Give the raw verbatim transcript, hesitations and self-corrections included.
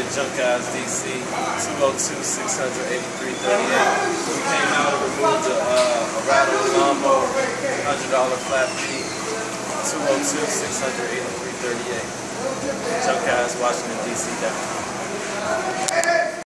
at JunkGuysDC, two oh two, six eighty-three, thirty-eight. We came out and removed a, uh, a rattling lawnmower, one hundred dollar flat fee, two oh two, six eighty-three, thirty-eight. JunkGuys Washington D C dot com.